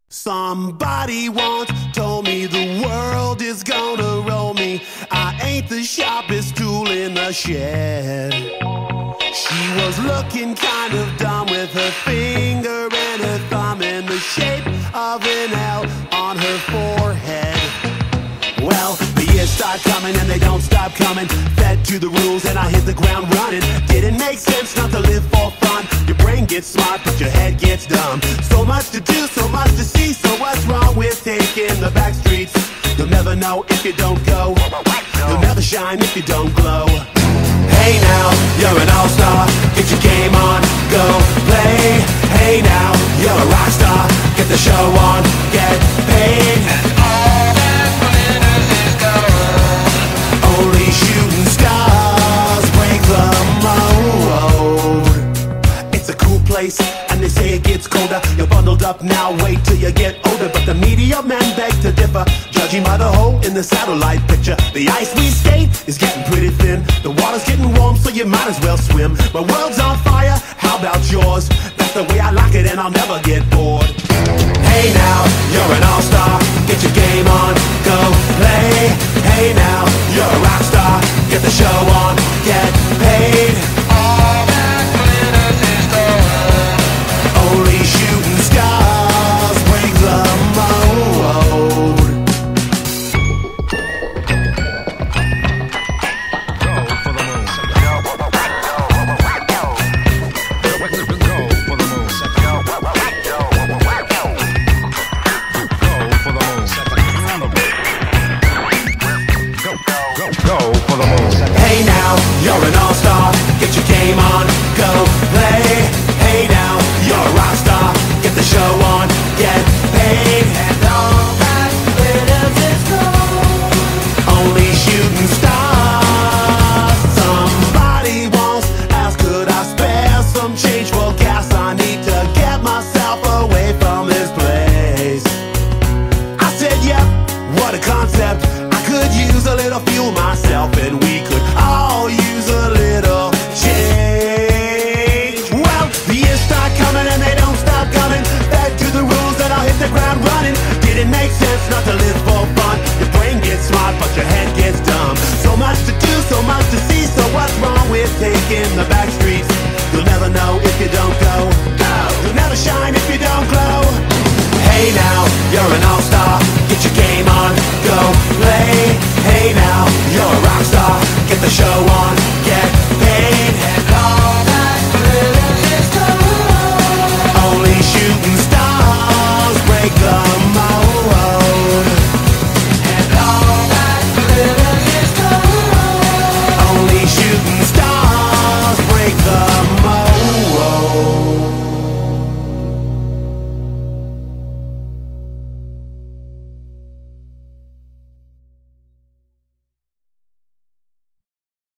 Somebody once told me the world is gonna roll me. I ain't the sharpest tool in the shed. She was looking kind of dumb with her finger and her thumb in the shape of an L on her forehead. Well, the years start coming and they don't stop coming. Fed to the rules and I hit the ground running. Didn't make sense not to live for fun. Your brain gets smart but your head gets dumb. So much to do, so much to see. So what's wrong with taking the back streets? You'll never know if you don't go. You'll never shine if you don't glow. Hey now, you're an all-star. Get your game on, go play. Hey now, you're a rock star. Get the show on, get paid. And all that glitters is gold. Only shooting stars break the mold. It's a cool place, and they say it gets colder. You're bundled up now, wait till you get older. But the media men beg to differ, judging by the hole in the satellite picture. The ice we skate is getting pretty thin. The water's getting warm, so you might as well swim. My world's on fire, how about yours? That's the way I like it, and I'll never get bored. Hey now, you're an all-star. Get your game on, go play. Hey now, you're a rock star. Get the show on, get paid. All that glitters is gold. Only shooting stars break the mold. Hey now, you're an all-star. Get your game on, go play. Hey now, you're a rock star. Get the show on, get paid. And all that glitters is gold. Only shooting stars. Somebody once asked, could I spare some change for gas? I need to get myself away from this place. I said, yep, what a concept. I could use a little fuel myself, and we could all use a little change. Well, the years start coming and they don't stop coming. Back to the rules and I'll hit the ground running. Didn't make sense not to live for fun. Your brain gets smart but your head gets dumb. So much to do, so much to see. So what's wrong with taking the back streets? You'll never know if you don't go. You'll never shine if you don't glow. Hey now, you're an all-star. Get your game on, go play. Hey now, you're a rock star. Get the show on, get paid. And all that glitters is gold. Only shooting stars break the